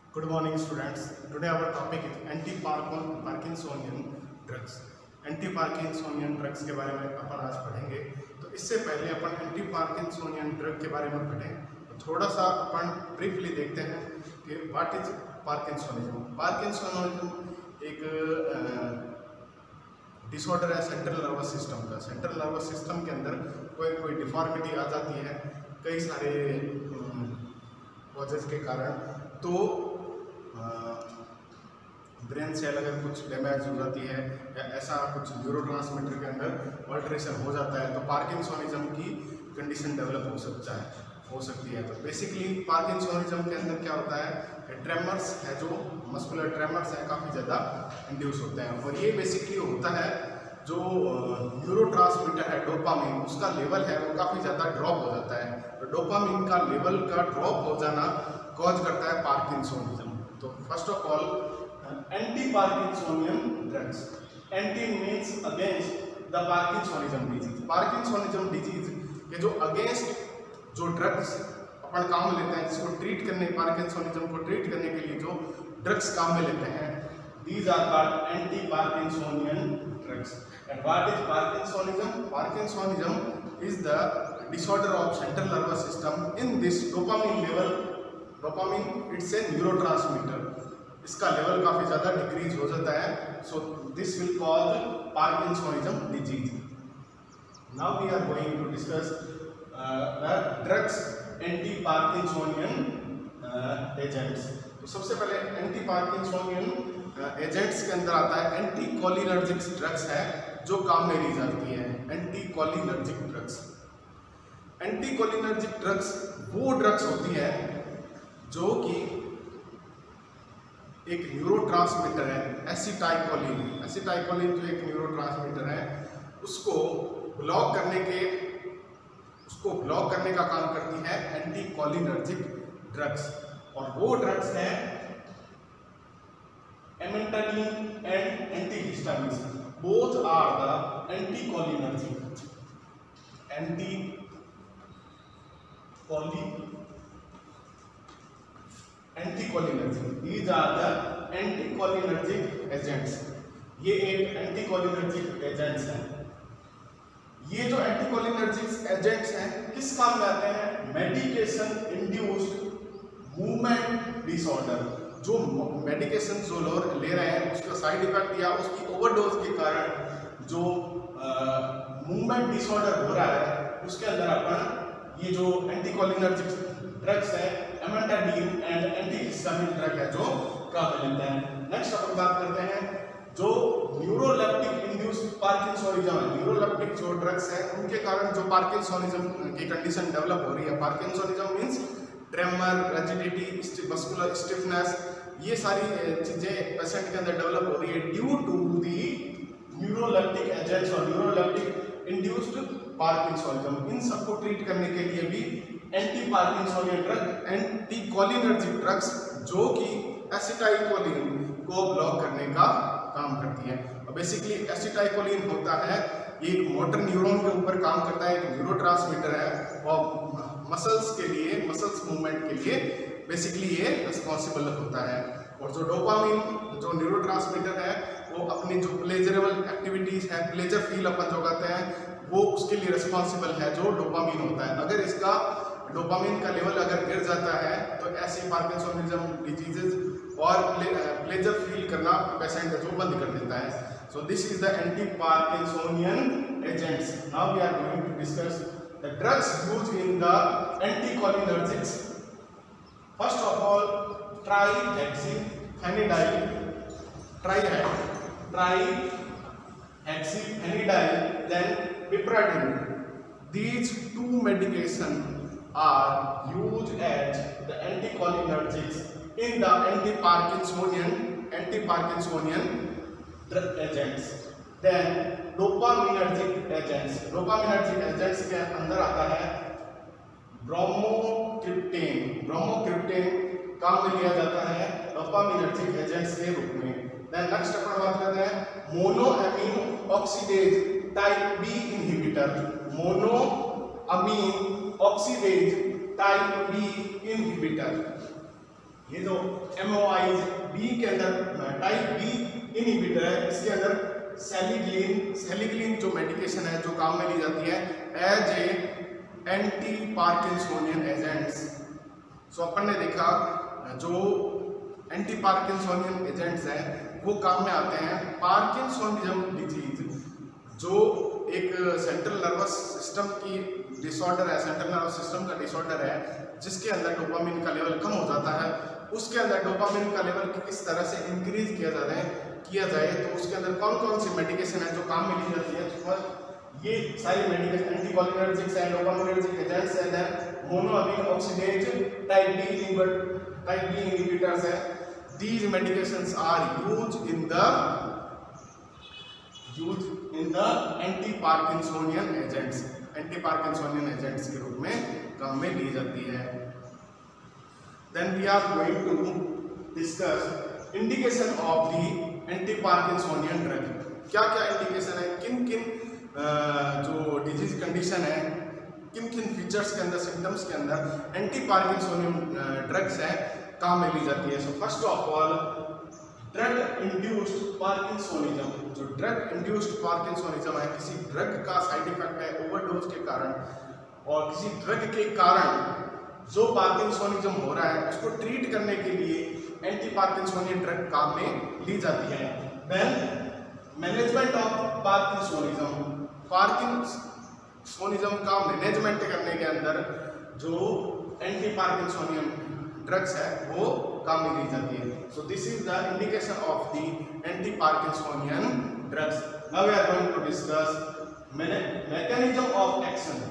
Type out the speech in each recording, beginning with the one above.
Good morning students. Today our topic is anti-Parkinsonian drugs. Anti-Parkinsonian drugs के बारे में अपन आज पढ़ेंगे। तो इससे पहले अपन एंटी-पार्किंसोनियन ड्रग के बारे में पढ़ें तो थोड़ा सा अपन ब्रीफली देखते हैं कि व्हाट इज पार्किंसोनिज्म। पार्किंसोनिज्म एक डिसऑर्डर है सेंट्रल नर्वस सिस्टम का। सेंट्रल नर्वस सिस्टम के अंदर कोई डिफॉर्मिटी आ जाती है कई सारे वजह के कारण। तो ब्रेन सेल अगर कुछ डैमेज हो जाती है या ऐसा कुछ न्यूरोट्रांसमीटर के अंदर अल्टरेशन हो जाता है तो पार्किंसोनिज्म की कंडीशन डेवलप हो सकती है। तो बेसिकली पार्किंसोनिज्म के अंदर क्या होता है, ट्रेमर्स है, जो मस्कुलर ट्रेमर्स है काफ़ी ज़्यादा इंड्यूस होते हैं। और ये बेसिकली होता है जो न्यूरोट्रांसमीटर है डोपामिन, उसका लेवल है वो काफ़ी ज़्यादा ड्रॉप हो जाता है। तो डोपामिन का लेवल का ड्रॉप हो जाना कॉज करता है पार्किंसोनिज्म। तो first of all anti-Parkinsonian drugs. Anti means against the Parkinsonism disease. Parkinsonism disease के जो अगेंस्ट जो ड्रग्स अपन काम में लेते हैं, जिसको ट्रीट करने, पार्किंसोनिज्म को ट्रीट करने के लिए जो ड्रग्स काम में लेते हैं, these are called anti-Parkinsonian drugs. And what is Parkinsonism? Parkinsonism is the disorder of central nervous system. In this dopamine level, dopamine it's a neurotransmitter, इसका लेवल काफी ज्यादा डिक्रीज हो जाता है। So this will cause Parkinsonism disease. Now we are going to discuss the drugs anti-Parkinsonian agents. तो सबसे पहले anti-parkinsonian agents के अंदर आता है एंटीकोलिनर्जिक ड्रग्स है जो काम में ली जाती है। एंटीकोलिनर्जिक ड्रग्स, एंटीकोलिनर्जिक ड्रग्स वो ड्रग्स होती है जो कि एक न्यूरोट्रांसमीटर है एसिटाइकोलिन। एसिटाइकोलिन जो एक न्यूरोट्रांसमीटर है उसको ब्लॉक करने का काम करती है एंटीकोलिनर्जिक ड्रग्स। और वो ड्रग्स है amantadine and antihistamines. Both are the anticholinergic. Anticholinergic, these are the anticholinergic agents. ये एक एंटीकोलिनर्जिक एजेंट्स हैं। ये जो एंटीकोलिनर्जिक एजेंट्स हैं किस काम में आते हैं? Medication induced movement disorder. जो मेडिकेशन जो लोग ले रहे हैं उसका साइड इफेक्ट या उसकी ओवरडोज के कारण जो मूवमेंट डिसऑर्डर हो रहा है उसके अंदर अपन ये जो एंटीकोलिनर्जिक ड्रग्स है एमेंटाडिन एंड एंटीहिस्टामिन ड्रग है जो काम में लेते हैं। नेक्स्ट अपन बात करते हैं जो न्यूरोलेप्टिक इंड्यूस्ड पार्किंसोनिज्म है। न्यूरोलेप्टिक जो ड्रग्स हैं उनके कारण जो पार्किंसोनिज्म की कंडीशन डेवलप हो रही है। Parkinsonism means tremor, rigidity, muscular stiffness, ये सारी चीजें पेशेंट के अंदर डेवलप हो रही है due to the neuroleptic agents और न्यूरोलेप्टिक इंड्यूस्ड पार्किंसोनिज्म। इन सबको ट्रीट करने के लिए भी एंटी-पार्किंसोनियन ड्रग, एंटीकोलिनर्जिक ड्रग्स जो कि एसिटाइकोलिन को ब्लॉक करने का काम करती है। बेसिकली एसिटाइकोलिन होता है ये एक मोटर न्यूरॉन के ऊपर काम करता है, एक न्यूरोट्रांसमीटर है और मसल्स के लिए, मसल्स मूवमेंट के लिए बेसिकली ये रिस्पॉन्सिबल होता है। और जो डोपामिन जो न्यूरोट्रांसमीटर है वो अपनी जो प्लेजरेबल एक्टिविटीज है, प्लेजर फील अपन जो कहते हैं, वो उसके लिए रिस्पॉन्सिबल है जो डोपामिन होता है। अगर इसका डोपामिन का लेवल अगर गिर जाता है तो ऐसे पार्किंसोनिज्म डिजीजेज और प्लेजर फील करना पेशेंट जो बंद कर देता है। So this is the anti-Parkinsonian agents. Now we are going to discuss the drugs used in the anticholinergics. First of all trihexyphenidyl, then piperidine. These two medication are used as the anticholinergics in the anti-Parkinsonian agents. Then dopaminergic agents. Dopaminergic agents के अंदर आता है ब्रोमोक्रिप्टेन। ब्रोमोक्रिप्टेन काम में लिया जाता है dopaminergic agents के रूप में। देन नेक्स्ट अपन बात करते हैं monoamine oxidase type B inhibitor. Monoamine oxidase type B inhibitor. ये जो MOI बी के अंदर टाइप बी इनहिबिटर है, इसके अंदर सेलिग्लिन जो मेडिकेशन है जो काम में ली जाती है as a anti Parkinsonian agents. So अपन ने देखा जो एंटी पार्किंसोनियन एजेंट्स हैं वो काम में आते हैं पार्किंसोनिज्म डिजीज, जो एक सेंट्रल नर्वस सिस्टम की डिसऑर्डर है, सेंट्रल नर्वस सिस्टम का डिसऑर्डर है जिसके अंदर डोपामिन का लेवल कम हो जाता है। उसके अंदर डोपामिन का लेवल किस तरह से इंक्रीज किया जाए तो उसके अंदर कौन कौन सी मेडिकेशन है जो काम में ली जाती है। ये सारी medication anticholinergics and dopaminergic agents and monoamine oxidase type B inhibitors है। These medications are used in the anti-Parkinsonian agents, anti-Parkinsonian agents के रूप में काम में ली जाती है। Then we are going to discuss indication of the anti-Parkinsonian drug। क्या क्या इंडिकेशन है, किन किन जो डिजीज कंडीशन है, किन किन फीचर्स के अंदर, सिम्टम्स के अंदर एंटी पार्किंसोनियन ड्रग्स है काम में ली जाती है। So first of all drug induced Parkinsonism. जो ड्रग इंड्यूस्ड पार्किंसोनिज्म है, किसी ड्रग का साइड इफेक्ट है ओवरडोज के कारण और किसी ड्रग के कारण जो पार्किंसोनिज्म हो रहा है उसको ट्रीट करने के लिए एंटी पार्किंसोनियन ड्रग काम में ली जाती है। Then management of Parkinsonism, Parkinsonism का मैनेजमेंट करने के अंदर जो एंटी पार्किंसोनियन ड्रग्स है वो काम में ली जाती है। So this is the indication of the anti Parkinsonian drugs. Now we are going to discuss mechanism of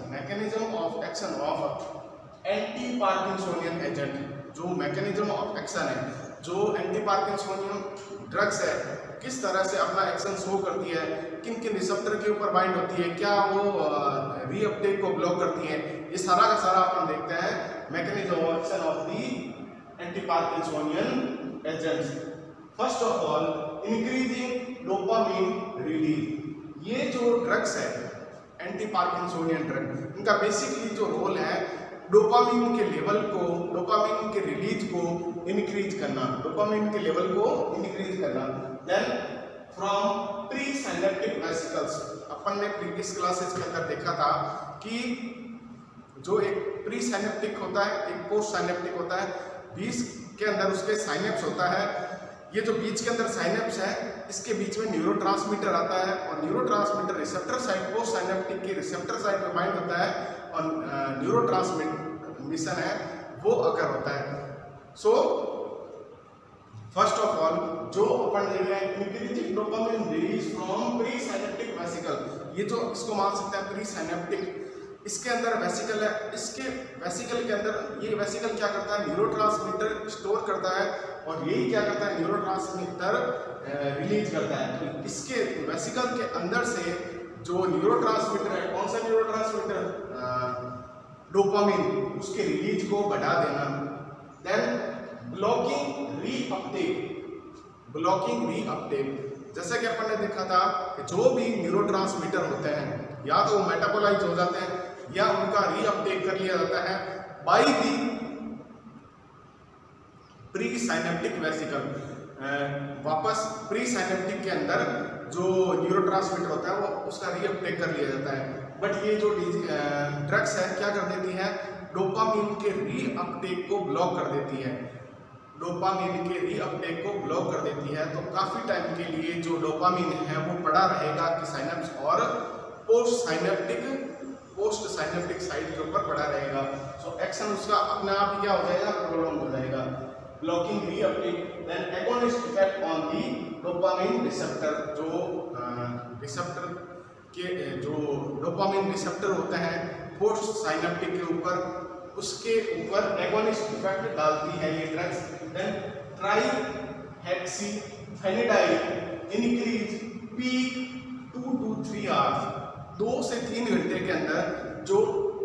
action of anti Parkinsonian agent. जो मैकेनिज्म ऑफ एक्शन है, जो एंटी पार्किंसोनियन ड्रग्स है किस तरह से अपना एक्शन शो करती है, किन किन रिसेप्टर के ऊपर बाइंड होती है, क्या वो रीअपटेक को ब्लॉक करती है, ये सारा का सारा अपन देखते हैं mechanism of action of the anti Parkinsonian agents. First of all increasing dopamine release. ये जो ड्रग्स है एंटी पार्किंसोनियन ड्रग, इनका बेसिकली जो रोल है डोपामिन के लेवल को, डोपामिन के रिलीज को इंक्रीज करना, डोपामिन के लेवल को इंक्रीज करना। Then from pre synaptic vesicles, अपन ने प्रीवियस क्लासेस के अंदर देखा था कि जो एक प्री साइनेप्टिक होता है, एक पोस्ट साइनेप्टिक होता है, बीच के अंदर उसके साइनेप्स होता है। ये जो बीच के अंदर साइनेप्स है इसके बीच में न्यूरोट्रांसमीटर आता है और neurotransmitter receptor side, post synaptic के रिसेप्टर साइड पे बाइंड होता है और न्यूरोट्रांसमिशन है वो अगर होता है। सो फर्स्ट ऑफ ऑल जो अपन देख रहे हैं increasing dopamine release from pre synaptic vesicle, ये जो इसको मान सकते हैं प्री साइनेप्टिक, इसके अंदर वेसिकल है, इसके वेसिकल के अंदर ये वेसिकल क्या करता है, न्यूरोट्रांसमीटर स्टोर करता है और यही क्या करता है, न्यूरोट्रांसमीटर रिलीज करता है। तो इसके वेसिकल के अंदर से जो न्यूरोट्रांसमीटर है, कौन सा न्यूरोट्रांसमीटर, डोपामिन, उसके रिलीज को बढ़ा देना। देन ब्लॉकिंग रीअपटेक, जैसे कि अपन ने देखा था कि जो भी न्यूरोट्रांसमीटर होते हैं या तो वो मेटाबोलाइज हो जाते हैं या उनका रीअपटेक कर लिया जाता है by the pre synaptic vesicle. वापस प्री साइनेप्टिक के अंदर जो न्यूरोट्रांसमीटर होता है वो उसका रीअपटेक कर लिया जाता है। बट ये जो ड्रग्स है क्या कर देती है, डोपामिन के रीअपटेक को ब्लॉक कर देती है, डोपामिन के रीअपटेक को ब्लॉक कर देती है। तो काफी टाइम के लिए जो डोपामिन है वो पड़ा रहेगा कि साइनेप्स और पोस्ट साइनेप्टिक साइड के ऊपर पड़ा रहेगा। सो एक्शन उसका अपने आप ही क्या हो जाएगा, प्रोलॉन्ग हो जाएगा। Blocking reuptake, then agonist effect on the dopamine receptor, जो रिसेप्टर के जो डोपामिन रिसेप्टर होते हैं पोस्ट साइनेप्टिक के ऊपर, उसके ऊपर एगोनिस्ट इफेक्ट डालती है ये drugs. Then trihexyphenidyl increase peak 2 to 3 hours, 2 से 3 घंटे के अंदर जो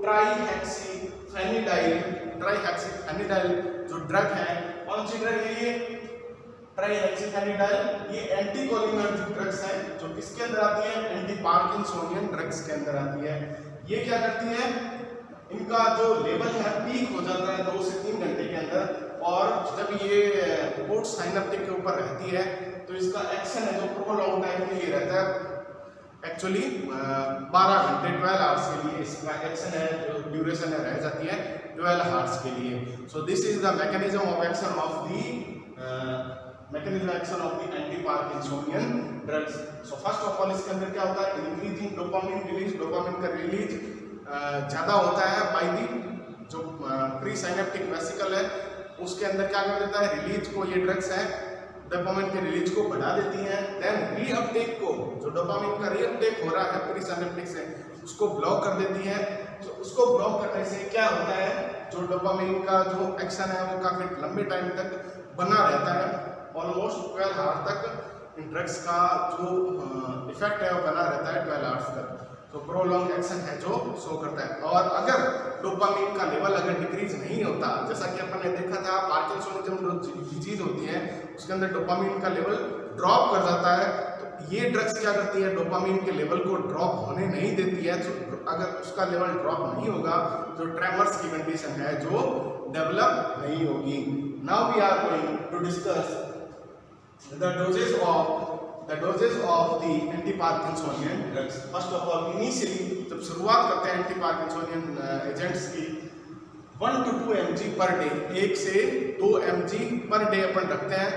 ट्राईहेक्सीफेनिडाइल जो ड्रग है, कौन सी ड्रग है ये, ट्राईहेक्सीफेनिडाइल, ये एंटीकोलिनर्जिक ड्रग्स है जो किसके अंदर आती है, एंटी पार्किंसोनियन ड्रग्स के अंदर आती है। ये क्या करती है, इनका जो लेवल है पीक हो जाता है 2 से 3 घंटे के अंदर और जब ये रिपोर्ट साइनेप्टिक के ऊपर रहती है तो इसका एक्शन है जो प्रोलॉन्ग टाइम के लिए रहता है, एक्चुअली 12 घंटे 12 आवर्स के लिए इसका एक्शन है, जो ड्यूरेशन है रह जाती है 12 आवर्स के लिए। So this is the mechanism of action of the anti Parkinsonian drugs. So first of all इसके अंदर क्या होता है, इंक्रीजिंग डोपामिन रिलीज, डोपामिन का रिलीज ज़्यादा होता है बाय दी जो प्री साइनेप्टिक वेसिकल है, उसके अंदर क्या कर देता है, रिलीज को, ये ड्रग्स है डोपामिन के रिलीज को बढ़ा देती हैं। देन रीअपटेक को, जो डोपामिन का रीअपटेक हो रहा है प्री साइनेप्टिक से, उसको ब्लॉक कर देती है। तो उसको ब्लॉक करने से क्या होता है, जो डोपामिन का जो एक्शन है वो काफ़ी लंबे टाइम तक बना रहता है, ऑलमोस्ट 12 आवर तक इन ड्रग्स का जो इफेक्ट है वो बना रहता है 12 आवर्स तक। तो प्रोलॉन्ग एक्शन है जो शो करता है। और अगर डोपामिन का लेवल अगर डिक्रीज नहीं होता, जैसा कि अपन ने देखा था पार्किंसोनिज्म जो डिजीज होती है उसके अंदर डोपामिन का लेवल ड्रॉप कर जाता है, तो ये ड्रग्स क्या करती है, डोपामिन के लेवल को ड्रॉप होने नहीं देती है। तो अगर उसका लेवल ड्रॉप नहीं होगा तो ट्रेमर्स की कंडीशन है जो डेवलप नहीं होगी। Now we are going to discuss the doses of the anti-Parkinsonian drugs. First of all, initially जब शुरुआत करते हैं anti-Parkinsonian एजेंट्स की 1 to 2 mg पर डे, 1 से 2 mg पर डे अपन रखते हैं।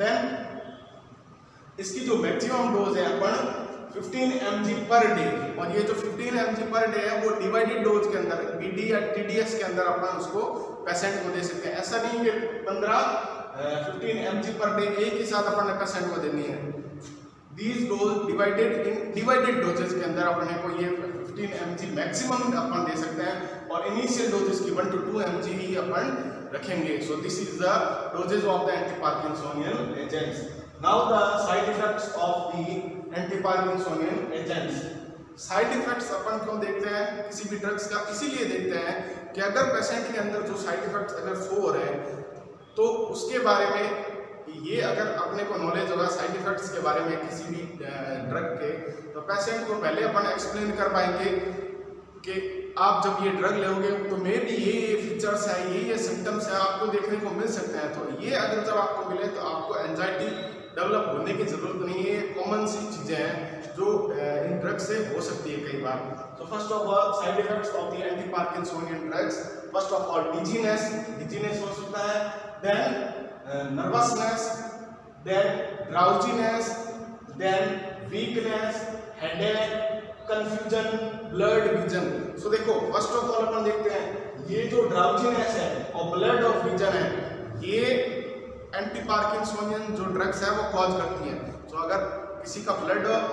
देन इसकी जो मैक्सिमम डोज है अपन 15 mg पर डे, और ये जो 15 mg पर डे है वो डिवाइडेड डोज के अंदर BD या TDS के अंदर अपन उसको पेशेंट को दे सकते हैं। ऐसा नहीं कि 15 mg पर डे एक ही साथ अपन ने पेशेंट को देनी है। These doses divided in divided doses के अंदर अपन को ये 15 mg मैक्सिमम अपन दे सकते हैं, और इनिशियल डोजेस की 1 to 2 mg ही अपन रखेंगे। So this is the doses of the anti Parkinsonian agents. Now the side effects of the anti Parkinsonian agents. Side effects अपन क्यों देखते हैं किसी भी ड्रग्स का, इसीलिए देखते हैं कि अगर पेशेंट के अंदर जो साइड इफेक्ट्स अगर शो हो रहे हैं तो उसके बारे में ये अगर अपने को नॉलेज होगा साइड इफेक्ट्स के बारे में किसी भी ड्रग के, तो पेशेंट को पहले अपन एक्सप्लेन कर पाएंगे कि आप जब ये ड्रग लोगे तो मे भी ये फीचर्स है, ये सिम्टम्स है आपको देखने को मिल सकते हैं। तो ये अगर जब आपको मिले तो आपको एंजाइटी डेवलप होने की जरूरत नहीं है, कॉमन सी चीज़ें हैं जो इन ड्रग्स से हो सकती है कई बार। तो first of all side effects of the anti Parkinsonian drugs, first of all dizziness हो सकता है, then nervousness, then drowsiness, then weakness, headache, confusion, blurred vision। so देखो फर्स्ट ऑफ ऑल अपन देखते हैं ये जो drowsiness है और blurred of vision है, ये एंटी पार्किंसोनियन जो ड्रग्स है वो कॉज करती है। तो अगर किसी का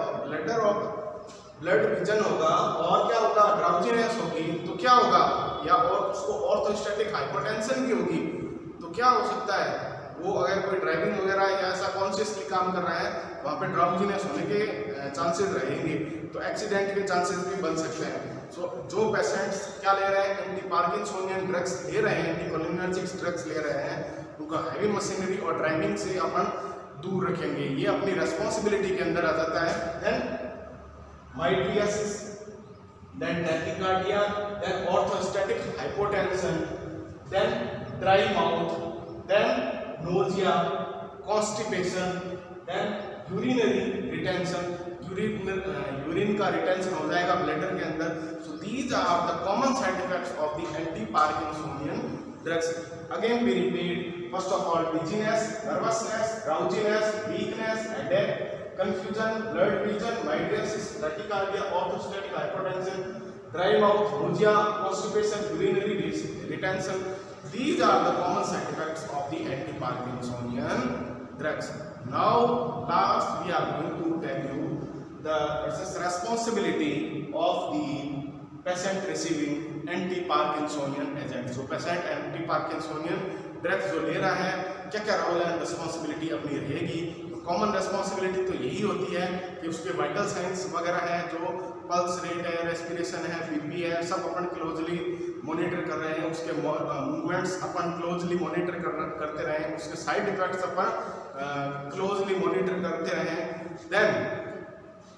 ब्लड विजन होगा और क्या होगा, ड्राउजीनेस होगी, तो क्या होगा, या और उसको ऑर्थोस्टैटिक हाइपोटेंशन भी होगी, तो क्या हो सकता है, वो अगर कोई ड्राइविंग वगैरह या ऐसा कॉन्शियसली काम कर रहा है वहाँ पे ड्राउजीनेस होने के चांसेस रहेंगे, तो एक्सीडेंट के चांसेस भी बन सकते हैं। सो जो पेशेंट्स क्या ले रहे हैं, एंटी पार्किंसोनियन ड्रग्स ले रहे हैं, एंटीकोलिनर्जिक ड्रग्स ले रहे हैं, उनका हैवी मशीनरी और ड्राइविंग से अपन दूर रखेंगे, ये अपनी रेस्पॉन्सिबिलिटी के अंदर आ जाता है। Then mydriasis, then tachycardia, then orthostatic hypotension, then dry mouth, then nausea, constipation, then urinary retention, urine का रिटेंशन हो जाएगा ब्लैडर के अंदर। So these are the common side effects of the anti Parkinsonian drugs. Again we repeat, first of all dizziness, nervousness, drowsiness, weakness, headache, confusion, blurred vision, mydriasis, tachycardia, orthostatic hypotension, dry mouth, nausea, constipation, urinary retention. These are the common side effects of the anti-Parkinsonian drugs. Now, last we are going to tell you the responsibility of the patient receiving anti-Parkinsonian agent. So, patient anti-Parkinsonian drugs जो ले रहा है, क्या क्या role and responsibility अपनी रहेगी। Common responsibility तो यही होती है कि उसके वाइटल साइंस वगैरह है, जो पल्स रेट है, रेस्पिरेशन है, बीपी है, सब अपन क्लोजली मॉनिटर कर रहे हैं, उसके मूवमेंट्स अपन क्लोजली मॉनिटर करते रहे हैं, उसके साइड इफेक्ट्स अपन क्लोजली मॉनिटर करते रहे। Then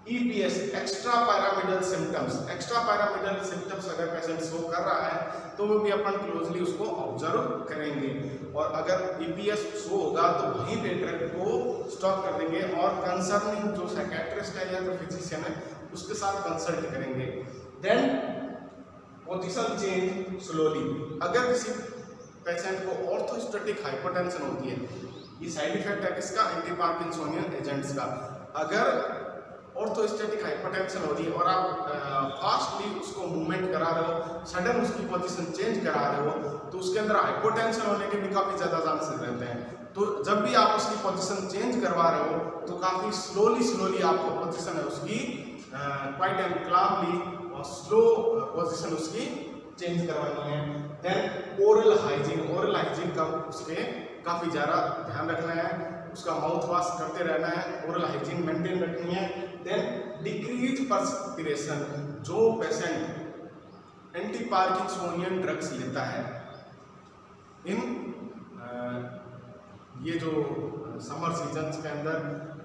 EPS extra pyramidal symptoms, extra pyramidal symptoms अगर पेशेंट शो कर रहा है तो वो भी अपन क्लोजली उसको ऑब्जर्व करेंगे, और अगर EPS शो होगा तो वहीं पे ड्रग को स्टॉप कर देंगे और कंसर्निंग जो साइकियाट्रिस्ट है या तो फिजिशियन है उसके साथ कंसल्ट करेंगे। देन पोजीशन चेंज स्लोली, अगर किसी पेशेंट को ऑर्थोस्टैटिक हाइपोटेंशन होती है, ये साइड इफेक्ट है किसका, एंटी पार्किंसोनियन एजेंट्स का। अगर ऑर्थोस्टैटिक हाइपोटेंशन हो रही है और आप फास्टली उसको मूवमेंट करा रहे हो, सडन उसकी पोजीशन चेंज करा रहे हो, तो उसके अंदर हाइपोटेंशन होने के भी काफ़ी ज़्यादा चांसेस रहते हैं। तो जब भी आप उसकी पोजीशन चेंज करवा रहे हो तो काफ़ी स्लोली आपको पोजीशन है उसकी क्वाइट एंड क्लामली और स्लो पोजीशन उसकी चेंज करवानी है। देन ओरल हाइजीन का उसके काफ़ी ज़्यादा ध्यान रखना है, उसका माउथ वॉश करते रहना है, ओरल हाइजीन मेंटेन रखनी है। देन डिक्रीज पर्सपिरेशन, जो पेशेंट एंटी पार्किंसोनियन ड्रग्स लेता है इन ये जो समर सीजन्स के अंदर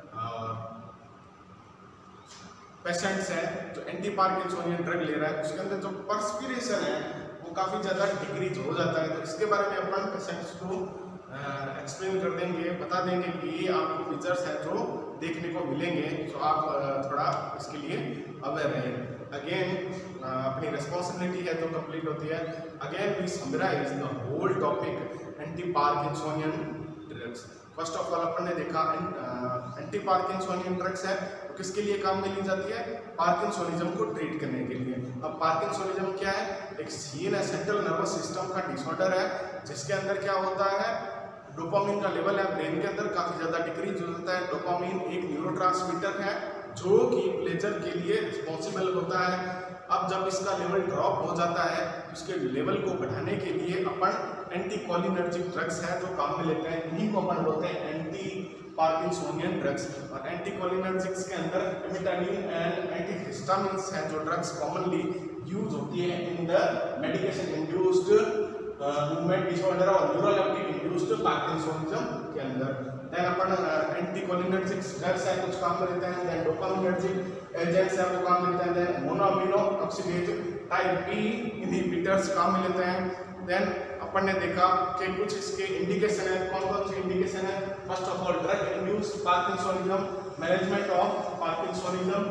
पेशेंट्स है जो एंटी पार्किंसोनियन ड्रग ले रहा है उसके अंदर जो पर्सपिरेशन है वो काफ़ी ज़्यादा डिक्रीज हो जाता है। तो इसके बारे में अपन पेशेंट्स को एक्सप्लेन कर देंगे, बता देंगे कि ये आपको फीचर्स हैं जो देखने को मिलेंगे, तो आप थोड़ा इसके लिए अवेयर रहें। अगेन अपनी रिस्पॉन्सिबिलिटी है जो कंप्लीट होती है। Again we summarize the whole topic anti Parkinsonian drugs. First of all अपन ने देखा एंटी पार्किंसोनियन ड्रग्स है तो किसके लिए काम में ली जाती है, पार्किंसोनिज्म को ट्रीट करने के लिए। अब पार्किंसोनिज्म क्या है, एक सीएनएस सेंट्रल नर्वस सिस्टम का डिसऑर्डर है जिसके अंदर क्या होता है, डोपामिन का लेवल है ब्रेन के अंदर काफ़ी ज़्यादा डिक्रीज हो जाता है। डोपामिन एक न्यूरोट्रांसमीटर है जो कि प्लेजर के लिए रिस्पॉन्सिबल होता है। अब जब इसका लेवल ड्रॉप हो जाता है तो इसके लेवल को बढ़ाने के लिए अपन एंटीकोलिनर्जिक ड्रग्स है जो काम में लेते हैं, इन्हीं को अपन बोलते हैं एंटी पार्किंसोनियन ड्रग्स। और एंटीकोलिनर्जिक्स के अंदर एमिटाडिन एंड एंटीहिस्टामिन्स है जो ड्रग्स कॉमनली यूज होती है in the medication induced movement disorder और न्यूरोलेप्टिक इंड्यूस्ड पार्किंसोनिज्म के अंदर। देन अपन एंटीकोलिनर्जिक ड्रग्स है कुछ काम में लेते हैं। देन डोपामिनर्जिक एजेंट्स है वो काम में लेते हैं। Then monoamino oxidase type B inhibitors काम में लेते हैं। देन अपन ने देखा कि कुछ इसके इंडिकेशन है, कौन कौन से इंडिकेशन है। First of all drug induced Parkinsonism, management of Parkinsonism,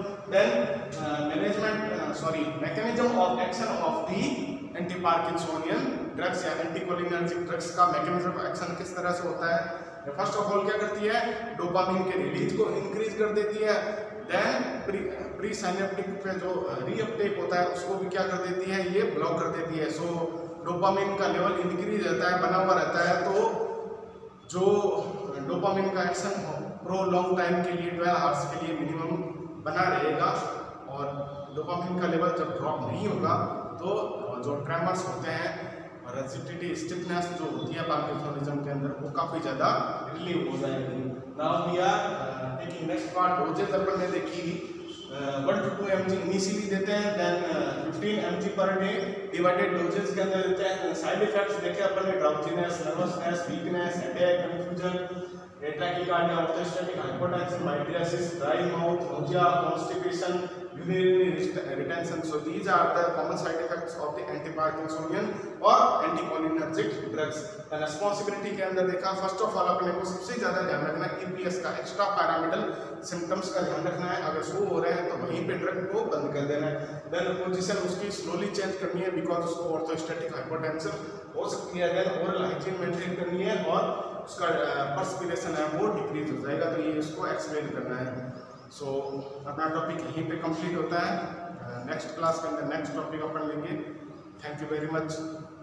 then mechanism of action of the anti Parkinsonian drugs या एंटीकोलिनर्जिक ड्रग्स का मैकेनिज्म ऑफ एक्शन किस तरह से होता है। फर्स्ट ऑफ ऑल क्या करती है, डोपामिन के रिलीज को इंक्रीज कर देती है। देन प्री साइनेप्टिक पे जो रीअपटेक होता है उसको भी क्या कर देती है, ये ब्लॉक कर देती है। सो डोपामिन का लेवल इंक्रीज रहता है, बना हुआ रहता है, तो जो डोपामिन का एक्शन प्रो लॉन्ग टाइम के लिए 12 आवर्स के लिए मिनिमम बना रहेगा। और डोपामिन का लेवल जब ड्रॉप नहीं होगा तो जो ट्रेमर्स होते हैं और रिजिडिटी स्टिफनेस जो होती है पार्किंसोनिज्म के अंदर वो काफ़ी ज़्यादा रिलीव हो जाएगी। Now we are taking next part. Doses अपन ने देखी 1 to 2 mg इनिशियली देते हैं, then 15 mg per day divided doses के अंदर देते हैं। साइड इफेक्ट्स देखे अपन ने, drowsiness, nervousness, weakness, headache, confusion, tachycardia, orthostatic hypotension, mydriasis, dry mouth, nausea, constipation, urinary retention. So these are the common side effects of the anti-Parkinsonian और anticholinergic drugs. Responsibility के अंदर देखा, फर्स्ट ऑफ ऑल अपने को सबसे ज़्यादा ध्यान रखना है EPS का, एक्स्ट्रा पैरामिडल सिम्टम्स का ध्यान रखना है। अगर शो हो रहे हैं तो वहीं पे ड्रग को बंद कर देना है। देन पोजीशन उसकी स्लोली चेंज करनी है बिकॉज उसको ऑर्थोस्टैटिक हाइपोटेंशन हो सकती है। देन ओरल हाइजीन मेंटेन करनी है और उसका पर्सपिरेशन है वो डिक्रीज हो जाएगा, तो ये उसको एक्सप्लेन करना है। सो अपना टॉपिक यहीं पे कंप्लीट होता है। नेक्स्ट क्लास के अंदर नेक्स्ट टॉपिक अपन लेंगे। Thank you very much.